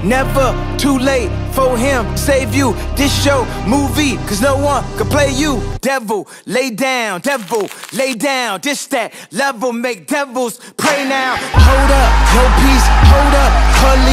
Never too late for him, save you. This show, movie, cause no one can play you. Devil, lay down, this that level, make devils pray now. Hold up, no peace, hold up, police.